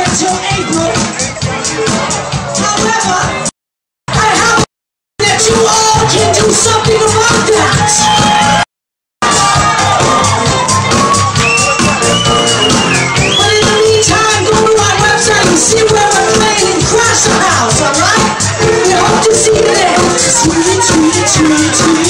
until April. However, I hope that you all can do something about that. But in the meantime, go to our website and see where we're playing in Crash House, alright? We hope to see you there. Tweet, tweet, tweet, tweet.